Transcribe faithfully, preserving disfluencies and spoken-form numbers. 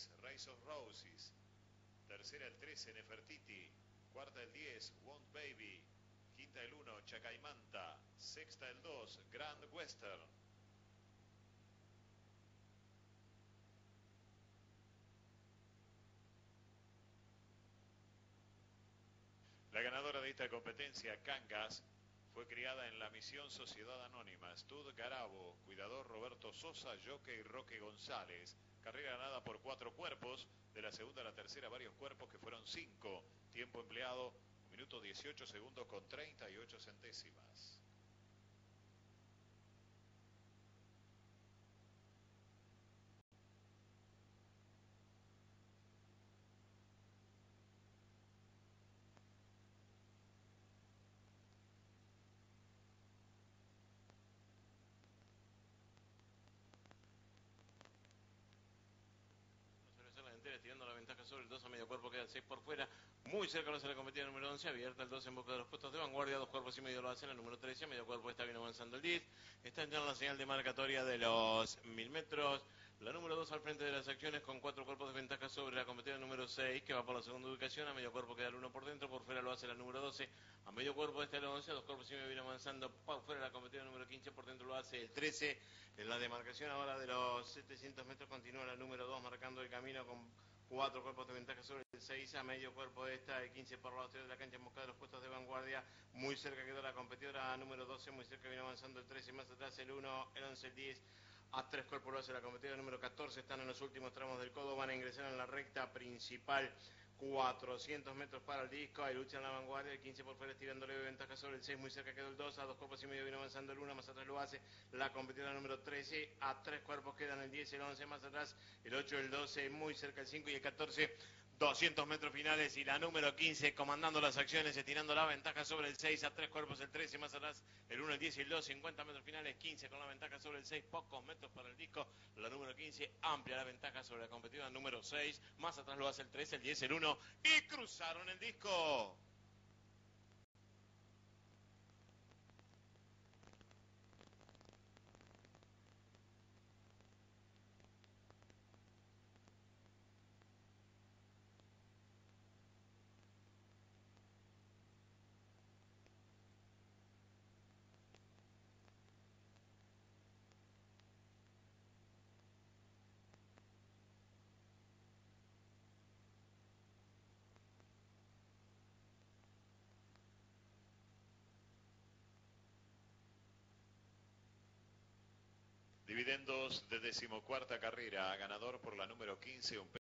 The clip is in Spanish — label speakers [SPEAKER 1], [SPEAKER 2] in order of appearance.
[SPEAKER 1] diez, Race of Roses. Tercera el trece, Nefertiti. Cuarta el diez, Want Baby. Quinta el uno, Chacaimanta. Sexta el dos, Grand Western. La ganadora de esta competencia, Cangas, fue criada en la misión Sociedad Anónima. Stud Garabo, cuidador Roberto Sosa, jockey Roque González. Carrera ganada por cuatro cuerpos. De la segunda a la tercera, varios cuerpos que fueron cinco. Tiempo empleado, un minuto dieciocho segundos con treinta y ocho centésimas.
[SPEAKER 2] La entera, tirando la ventaja sobre el dos a medio cuerpo, queda el seis por fuera, muy cerca lo hace la competida número once, abierta el dos en boca de los puestos de vanguardia, dos cuerpos y medio lo hace la número trece, a medio cuerpo está bien avanzando el diez, está entrando la señal de marcatoria de los mil metros, la número dos al frente de las acciones con cuatro cuerpos de ventaja sobre la competida número seis, que va por la segunda ubicación, a medio cuerpo queda el uno por dentro, por fuera lo hace la número doce, a medio cuerpo está el once, dos cuerpos y medio viene avanzando por fuera la competida número quince, por dentro lo hace el trece, en la demarcación ahora de los setecientos metros continúa la número dos marcando el camino con cuatro cuerpos de ventaja sobre el seis, a medio cuerpo esta, el quince por la exterior de la cancha en busca de los puestos de vanguardia, muy cerca quedó la competidora número doce, muy cerca viene avanzando el trece, más atrás el uno, el once, el diez, a tres cuerpos lo hace la competidora número catorce, están en los últimos tramos del codo, van a ingresar en la recta principal, cuatrocientos metros para el disco, hay lucha en la vanguardia, el quince por fuera estirándole de ventaja sobre el seis, muy cerca quedó el dos, a dos cuerpos y medio viene avanzando el uno, más atrás lo hace la competidora número trece, a tres cuerpos quedan el diez, el once, más atrás el ocho, el doce, muy cerca el cinco y el catorce, doscientos metros finales y la número quince comandando las acciones, estirando la ventaja sobre el seis, a tres cuerpos el trece, más atrás el uno, el diez y el dos, cincuenta metros finales, quince con la ventaja sobre el seis, pocos metros para el disco, la número quince amplia la ventaja sobre la competidora número seis, más atrás lo hace el trece, el diez, el uno y cruzaron el disco.
[SPEAKER 1] Dividendos de decimocuarta carrera, ganador por la número quince, un